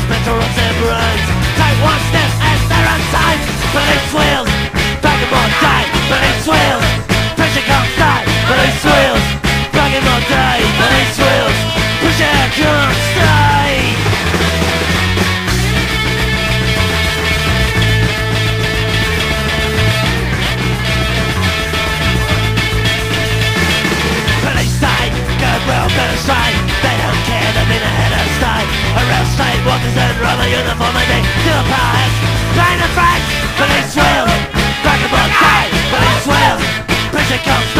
mental runs and runs. Take one step as they're unsafe. Police wheels, back in my day. Police wheels, pressure comes tight. Police wheels, back in my day. Police wheels, pressure comes tight. Police state, go well, better straight. They don't care, they've been ahead of state. Around state walkers and rubber uniform and they still pass. Pain and facts, police wheels, back in my day. Police wheels, pressure comes